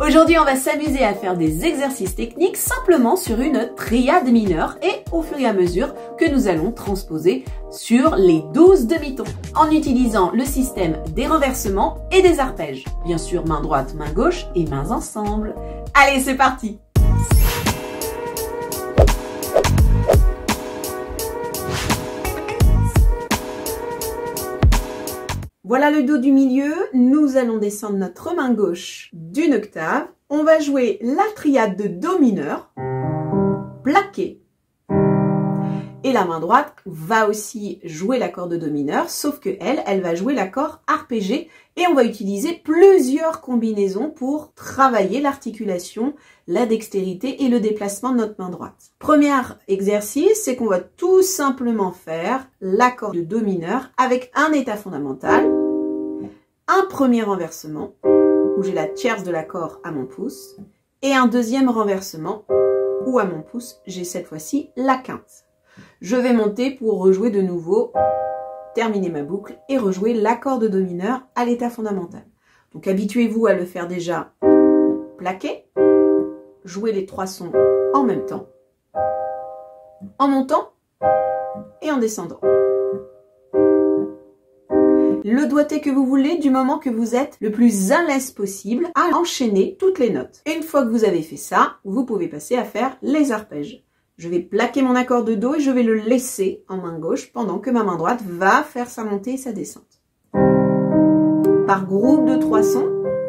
Aujourd'hui, on va s'amuser à faire des exercices techniques simplement sur une triade mineure et au fur et à mesure que nous allons transposer sur les 12 demi-tons en utilisant le système des renversements et des arpèges. Bien sûr, main droite, main gauche et mains ensemble. Allez, c'est parti! Voilà le dos du milieu, nous allons descendre notre main gauche d'une octave. On va jouer la triade de Do mineur, plaqué. Et la main droite va aussi jouer l'accord de Do mineur, sauf que elle va jouer l'accord arpégé. Et on va utiliser plusieurs combinaisons pour travailler l'articulation, la dextérité et le déplacement de notre main droite. Premier exercice, c'est qu'on va tout simplement faire l'accord de Do mineur avec un état fondamental, un premier renversement, où j'ai la tierce de l'accord à mon pouce, et un deuxième renversement, où à mon pouce, j'ai cette fois-ci la quinte. Je vais monter pour rejouer de nouveau, terminer ma boucle et rejouer l'accord de Do mineur à l'état fondamental. Donc habituez-vous à le faire déjà plaqué, jouer les trois sons en même temps, en montant et en descendant. Le doigté que vous voulez du moment que vous êtes le plus à l'aise possible à enchaîner toutes les notes. Et une fois que vous avez fait ça, vous pouvez passer à faire les arpèges. Je vais plaquer mon accord de Do et je vais le laisser en main gauche pendant que ma main droite va faire sa montée et sa descente. Par groupe de 3 sons.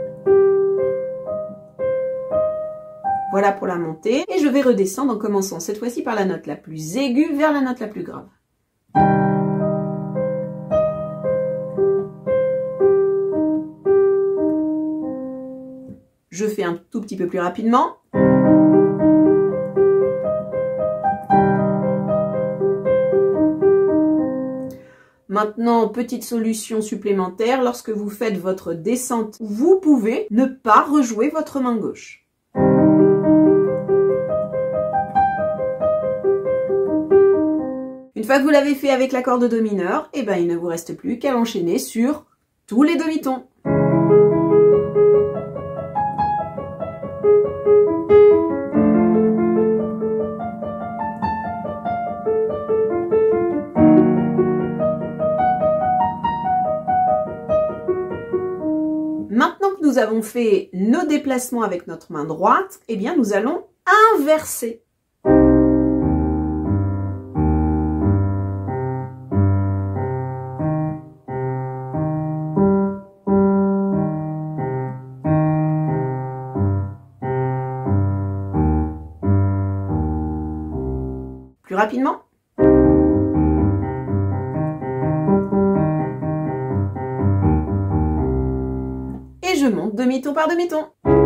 Voilà pour la montée. Et je vais redescendre en commençant cette fois-ci par la note la plus aiguë vers la note la plus grave. Je fais un tout petit peu plus rapidement. Maintenant, petite solution supplémentaire, lorsque vous faites votre descente, vous pouvez ne pas rejouer votre main gauche. Une fois que vous l'avez fait avec l'accord de Do mineur, il ne vous reste plus qu'à l'enchaîner sur tous les demi-tons. Maintenant que nous avons fait nos déplacements avec notre main droite, nous allons inverser. Plus rapidement. Et je monte demi-ton par demi-ton.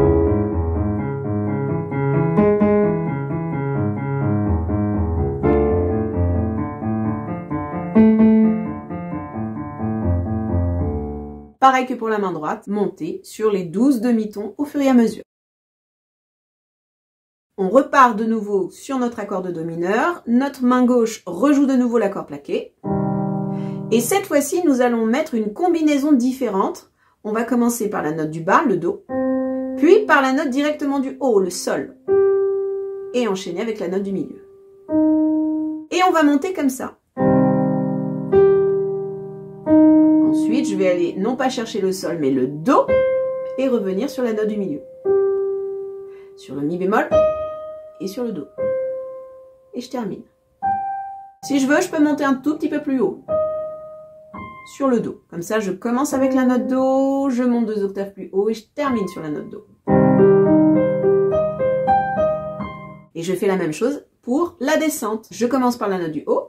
Pareil que pour la main droite, monter sur les 12 demi-tons au fur et à mesure. On repart de nouveau sur notre accord de Do mineur. Notre main gauche rejoue de nouveau l'accord plaqué. Et cette fois-ci, nous allons mettre une combinaison différente. On va commencer par la note du bas, le Do, puis par la note directement du haut, le Sol, et enchaîner avec la note du milieu. Et on va monter comme ça. Ensuite, je vais aller non pas chercher le Sol, mais le Do, et revenir sur la note du milieu. Sur le Mi bémol, et sur le Do. Et je termine. Si je veux, je peux monter un tout petit peu plus haut. Sur le Do. Comme ça, je commence avec la note Do, je monte 2 octaves plus haut et je termine sur la note Do. Et je fais la même chose pour la descente. Je commence par la note du haut,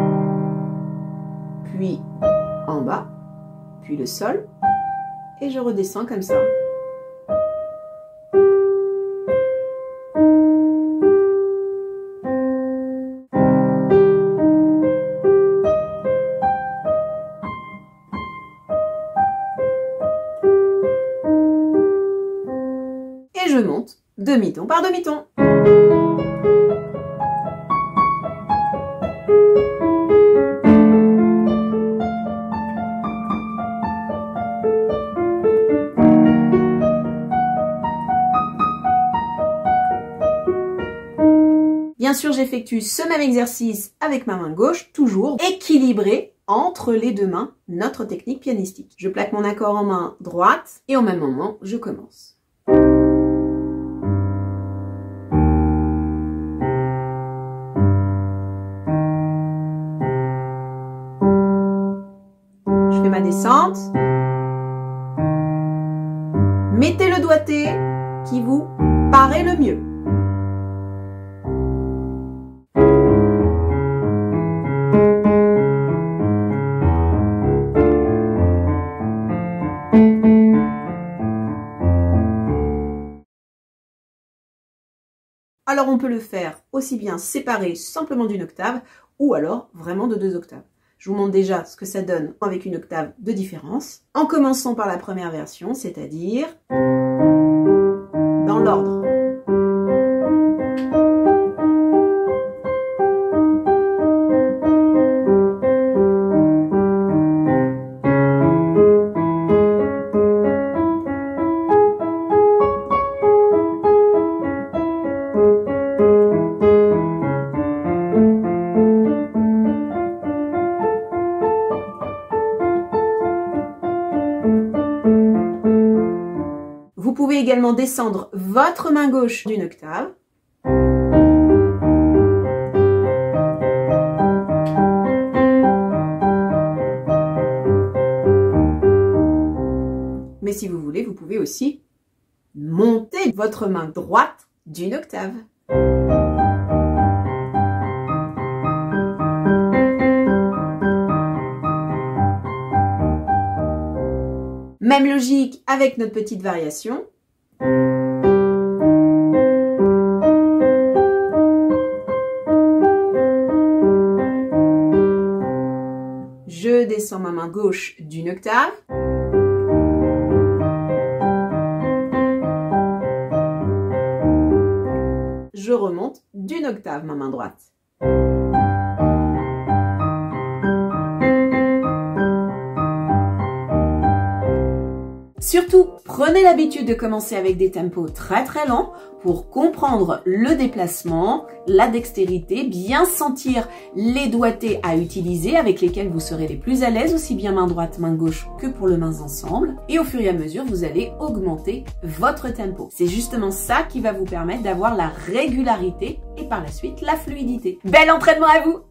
puis en bas, puis le Sol, et je redescends comme ça. Je monte demi-ton par demi-ton. Bien sûr, j'effectue ce même exercice avec ma main gauche, toujours équilibré entre les deux mains, notre technique pianistique. Je plaque mon accord en main droite et au même moment, je commence. Je fais ma descente. Mettez le doigté qui vous paraît le mieux. Alors on peut le faire aussi bien séparé simplement d'une octave ou alors vraiment de 2 octaves. Je vous montre déjà ce que ça donne avec une octave de différence. En commençant par la première version, c'est-à-dire dans l'ordre. Vous pouvez également descendre votre main gauche d'une octave. Mais si vous voulez, vous pouvez aussi monter votre main droite d'une octave. Même logique avec notre petite variation. Je descends ma main gauche d'une octave. Je remonte d'une octave ma main droite. Surtout, prenez l'habitude de commencer avec des tempos très très lents pour comprendre le déplacement, la dextérité, bien sentir les doigtés à utiliser avec lesquels vous serez les plus à l'aise, aussi bien main droite, main gauche que pour le mains ensemble. Et au fur et à mesure, vous allez augmenter votre tempo. C'est justement ça qui va vous permettre d'avoir la régularité et par la suite la fluidité. Bel entraînement à vous!